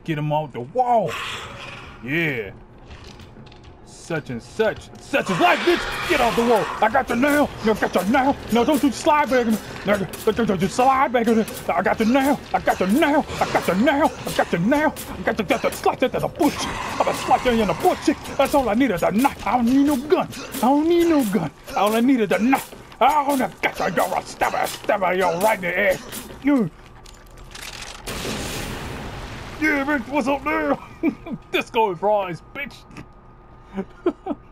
get him off the wall. Yeah. Such and such. Such is life, bitch. Get off the wall. I got you now. I got you now. No, don't you slide back. Don't you slide back. I got you now. I got you now. I got you now. I got you now. I got you slice it to the bush. I'm gonna slice you in the bush. That's all I need is a knife. I don't need no gun. I don't need no gun. All I need is a knife. Oh, I got you. You're a stabber. You're right in the ass. You. Yeah, bitch. What's up there? Disco and fries, bitch.